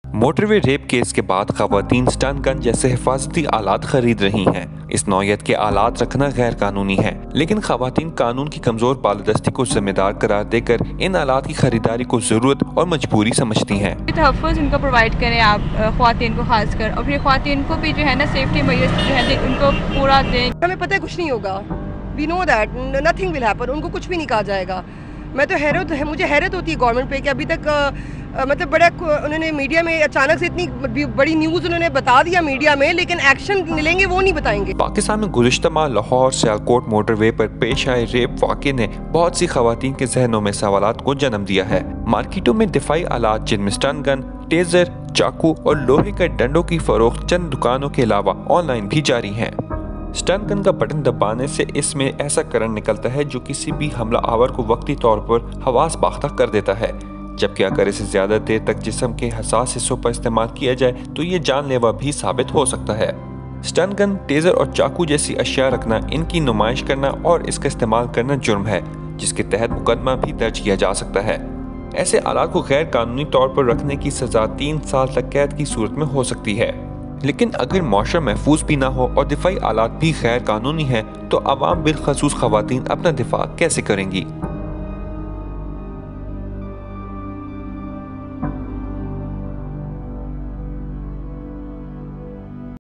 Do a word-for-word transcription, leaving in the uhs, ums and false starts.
Motorway rape case के बाद खवातीन स्टन गन जैसे हिफाजती आलात खरीद रही हैं। इस नौयत के आलात रखना गैर कानूनी है, लेकिन खवातीन कानून की कमजोर बालादस्ती को जिम्मेदार करार देकर इन आलात की खरीदारी को जरूरत और मजबूरी समझती हैं। तहफ़्फ़ुज़ उनको प्रोवाइड करें आप ख्वातीन को खासकर, और फिर ख्वातीन को भी जो है ना सेफ्टी मेजर्स जो है उनको पूरा दें। हमें पता है कुछ नहीं होगा, we know that nothing will happen, उनको कुछ भी नहीं कहा जाएगा। मैं तो हैरत है, मुझे हैरत होती है गवर्नमेंट पे कि अभी तक आ, आ, मतलब बड़ा उन्होंने मीडिया में अचानक से इतनी बड़ी न्यूज़ उन्होंने बता दिया मीडिया में, लेकिन एक्शन लेंगे वो नहीं बताएंगे। पाकिस्तान में गुज़िश्ता माह लाहौर सियालकोट मोटरवे पर पेश आए रेप वाक़े ने बहुत सी खवातीन के जहनों में सवालात को जन्म दिया है। मार्केटों में दिफाई आलात जिनमें स्टन गन, टेजर, चाकू और लोहे के डंडों की फरोख्त चंद दुकानों के अलावा ऑनलाइन भी जारी है। स्टन गन का बटन दबाने से इसमें ऐसा करंट निकलता है जो किसी भी हमला आवर को वक्ती तौर पर हवास बाख्ता कर देता है, जबकि अगर इसे ज्यादा देर तक जिस्म के हसास हिस्सों पर इस्तेमाल किया जाए तो ये जानलेवा भी साबित हो सकता है। स्टन गन, टेजर और चाकू जैसी अशिया रखना, इनकी नुमाइश करना और इसका इस्तेमाल करना जुर्म है, जिसके तहत मुकदमा भी दर्ज किया जा सकता है। ऐसे आलात को गैर कानूनी तौर पर रखने की सजा तीन साल तक कैद की सूरत में हो सकती है। लेकिन अगर मौशरा महफूज भी ना हो और दिफाई आलात भी गैर कानूनी है तो अवाम बिलखसूस खवातीन अपना दिफा कैसे करेंगी।